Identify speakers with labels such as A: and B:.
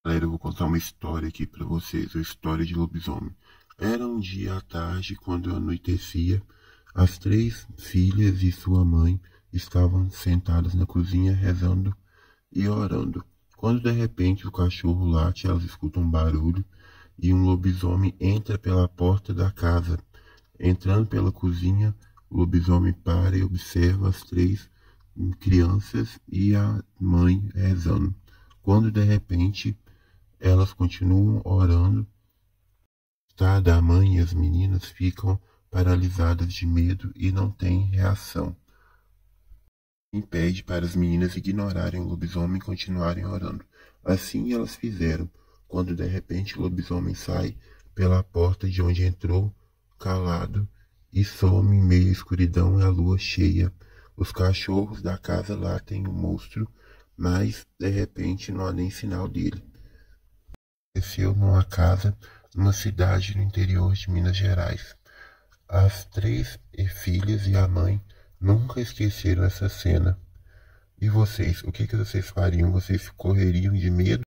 A: Galera, eu vou contar uma história aqui pra vocês, a história de lobisomem. Era um dia à tarde, quando anoitecia, as três filhas e sua mãe estavam sentadas na cozinha rezando e orando. Quando de repente o cachorro late, elas escutam um barulho e um lobisomem entra pela porta da casa. Entrando pela cozinha, o lobisomem para e observa as três crianças e a mãe rezando. Quando de repente elas continuam orando. Da mãe e as meninas ficam paralisadas de medo e não têm reação. Impede para as meninas ignorarem o lobisomem e continuarem orando. Assim elas fizeram, quando de repente o lobisomem sai pela porta de onde entrou, calado, e some em meio à escuridão e à lua cheia. Os cachorros da casa latem o monstro, mas de repente não há nem sinal dele. Aconteceu numa casa numa cidade no interior de Minas Gerais. As três filhas e a mãe nunca esqueceram essa cena. E vocês, o que vocês fariam? Vocês correriam de medo?